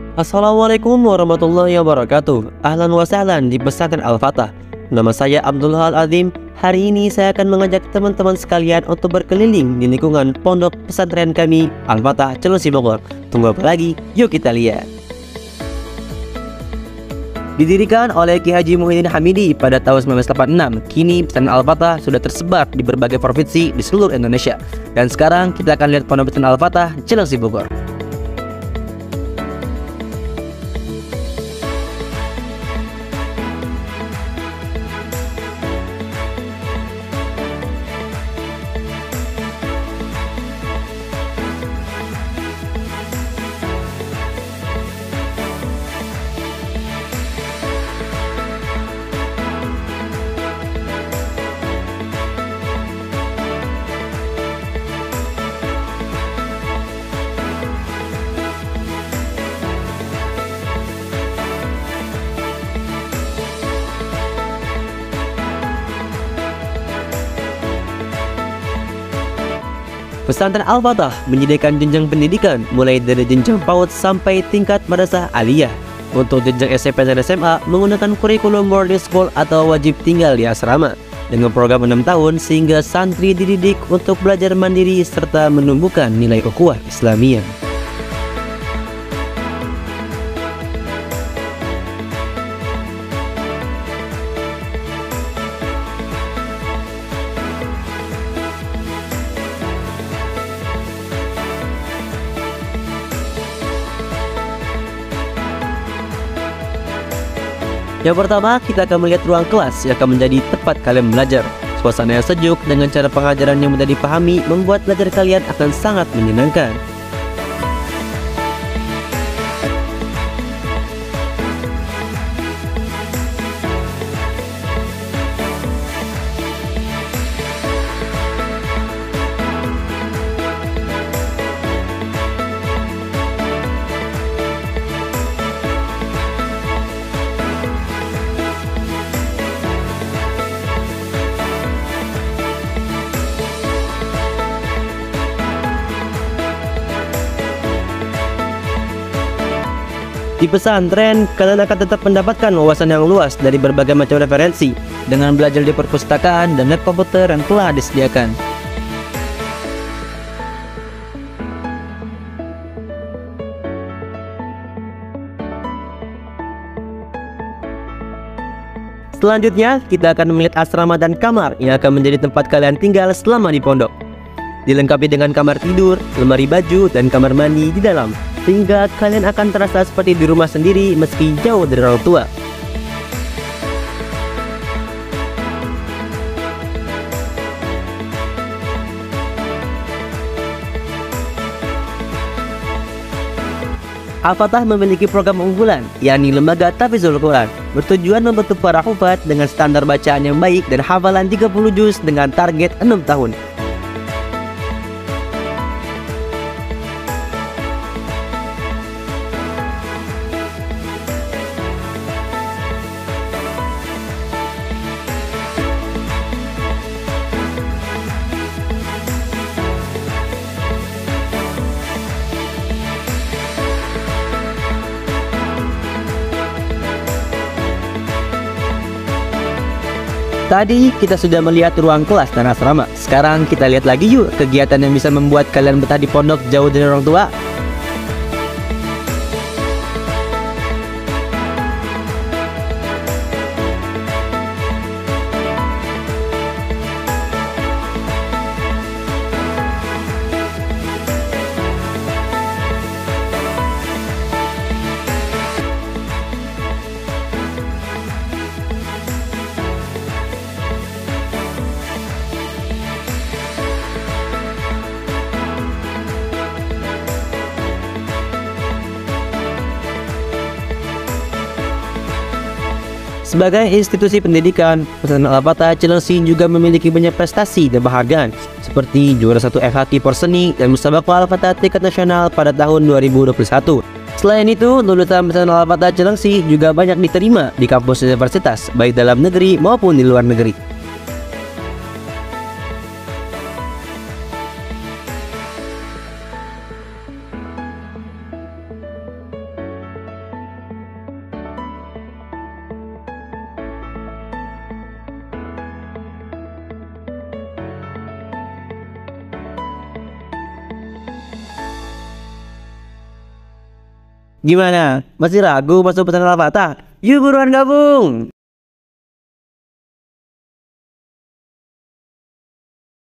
Assalamualaikum warahmatullahi wabarakatuh. Ahlan wa sahlan di pesantren Al-Fatah. Nama saya Abdul Al-Azim. Hari ini saya akan mengajak teman-teman sekalian untuk berkeliling di lingkungan pondok pesantren kami Al-Fatah, Cilengsi, Bogor. Tunggu apa lagi? Yuk kita lihat. Didirikan oleh Ki Haji Muhyiddin Hamidi pada tahun 1986, kini pesantren Al-Fatah sudah tersebar di berbagai provinsi di seluruh Indonesia. Dan sekarang kita akan lihat pondok pesantren Al-Fatah, Cilengsi, Bogor. Pesantren Al-Fatah menyediakan jenjang pendidikan mulai dari jenjang PAUD sampai tingkat madrasah aliyah. Untuk jenjang SMP dan SMA menggunakan kurikulum boarding school atau wajib tinggal di asrama dengan program 6 tahun sehingga santri dididik untuk belajar mandiri serta menumbuhkan nilai ukhuwah Islamiyah. Yang pertama, kita akan melihat ruang kelas yang akan menjadi tempat kalian belajar. Suasana yang sejuk dengan cara pengajaran yang mudah dipahami membuat belajar kalian akan sangat menyenangkan. Di pesantren, kalian akan tetap mendapatkan wawasan yang luas dari berbagai macam referensi dengan belajar di perpustakaan dan lab komputer yang telah disediakan. Selanjutnya, kita akan melihat asrama dan kamar yang akan menjadi tempat kalian tinggal selama di pondok. Dilengkapi dengan kamar tidur, lemari baju, dan kamar mandi di dalam, sehingga kalian akan terasa seperti di rumah sendiri meski jauh dari orang tua. Al-Fatah memiliki program unggulan, yakni Lembaga Tahfidzul Quran, bertujuan membentuk para hufad dengan standar bacaan yang baik dan hafalan 30 juz dengan target 6 tahun. Tadi kita sudah melihat ruang kelas dan asrama. Sekarang kita lihat lagi yuk kegiatan yang bisa membuat kalian betah di pondok jauh dari orang tua. Sebagai institusi pendidikan, pesantren Al-Fatah Cilengsi juga memiliki banyak prestasi dan penghargaan seperti juara 1 FHQ Porseni dan Musabaqah Al-Fatah tingkat nasional pada tahun 2021. Selain itu, lulusan pesantren Al-Fatah Cilengsi juga banyak diterima di kampus universitas baik dalam negeri maupun di luar negeri. Gimana? Masih ragu masuk pesantren Al-Fatah? Yuk buruan gabung!